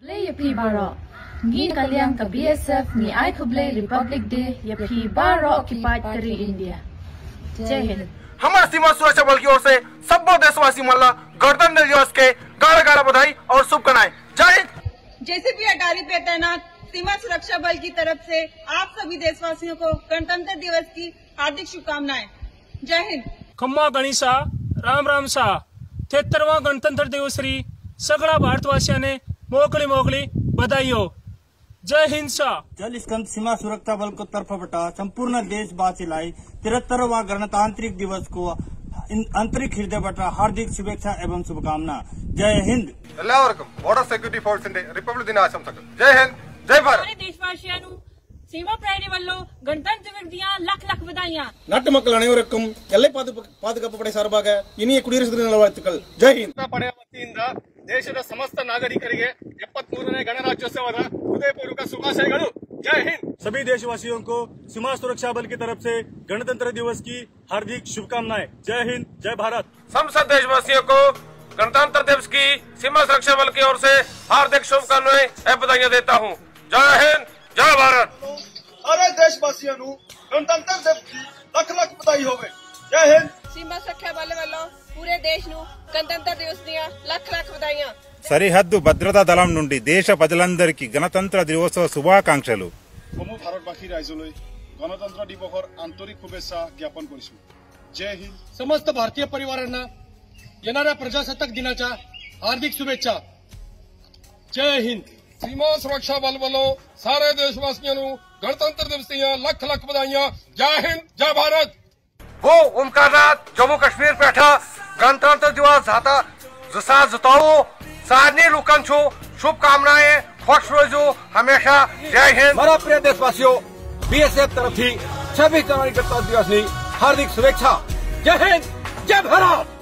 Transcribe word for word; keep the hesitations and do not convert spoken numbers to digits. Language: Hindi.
Play yapi baro. Ngi kaliang ka B S F ni ai kublay Republic Day yapi baro occupied करी इंडिया। जय हिंद। हमारे सीमा सुरक्षा बल की ओर से सब देशवासी मल्ला गणतंत्र दिवस के गाढ़ा गाढ़ा बधाई और शुभकामनाएं। जय हिंद। जेसीपी अटारी पे तैनात सीमा सुरक्षा बल की तरफ से आप सभी देशवासियों को गणतंत्र दिवस की हार्दिक शुभकामनाएं। जय हिंद। खम्मा गणिसा राम राम सा तेहत्तरवा गणतंत्र दिवस री सगळा भारतवासियाने मोकळी मोकळी बधाई हो। जय हिंद सा। जल स्कंद सीमा सुरक्षा बल को तरफ बटा संपूर्ण देशवासीलाई तिहत्तरवा गणतांत्रिक दिवस को आंतरिक हृदय बटा हार्दिक शुभेच्छा एवं शुभकामना। जय हिंद। എല്ലാവർക്കും ബോർഡർ സെക്യൂരിറ്റി ഫോഴ്സിന്റെ റിപ്പബ്ലിക് ദിനാശംസകൾ। जय हिंद जय भारत। सारे देशवासियों ਨੂੰ सीमा प्रायरी वालों गणतंत्र दिवस ਦੀਆਂ ਲੱਖ ਲੱਖ ਵਧਾਈਆਂ। நாட்டு மக்கள் அனைவருக்கும் எல்லை பாதுகாப்பு படை சார்பாக இனிய குடியரசு தின நல்வாழ்த்துக்கள்। ಜೈ ಹಿಂದ್। ಪಡೆಯ ವತಿಯಿಂದ ದೇಶದ ಸಮಸ್ತ ನಾಗರಿಕರಿಗೆ ಎಪ್ಪತ್ಮೂರನೇ ಗಣರಾಜ್ಯೋತ್ಸವದ ಹೃದಯಪೂರ್ವಕ ಶುಭಾಶಯಗಳು। जय हिंद। सभी देशवासियों को सीमा सुरक्षा बल की तरफ से गणतंत्र दिवस की हार्दिक शुभकामनाएं। जय हिंद जय भारत। समस्त देशवासियों को गणतंत्र दिवस की सीमा सुरक्षा बल की ओर से हार्दिक शुभकामनाएं एवं बधाइयां देता हूं। जय हिंद जय भारत। सारे देशवासियों को गणतंत्र दिवस की लख लख बधाई होवे। जय हिंद। सीमा सुरक्षा बल वालों पूरे देश ను गणतंत्र दिवस ਦੀਆਂ ਲੱਖ ਲੱਖ ਵਧਾਈਆਂ। సరిహద్దు భద్రతా దళం నుండి దేశ ప్రజలందరికీ గణతంత్ర దివోత్సవ శుభాకాంక్షలు। সমূহ ভাৰতবাসী ৰাইজলৈ গণতন্ত্ৰ দিৱসৰ আন্তৰিক শুভেচ্ছা জ্ঞাপন কৰিছো। जय हिंद। समस्त भारतीय परिवारांना येणाऱ्या प्रजासत्ताक दिनाच्या हार्दिक शुभेच्छा। जय हिंद। सीमा सुरक्षा बल वालों सारे देशवासियों ਨੂੰ गणतंत्र दिवस ਦੀਆਂ ਲੱਖ ਲੱਖ ਵਧਾਈਆਂ। जय हिंद जय भारत। वो ओमकारनाथ जम्मू कश्मीर पेठा गणतंत्र दिवस जाता जसा जताओ सारनी लुकन छो शुभकामनाएं खुश रोजो हमेशा। जय हिंद। मारा प्रिय देशवासियों बीएसएफ तरफ थी छब्बीस जनवरी गणतंत्र दिवस की हार्दिक शुभेच्छा। जय हिंद जय भारत।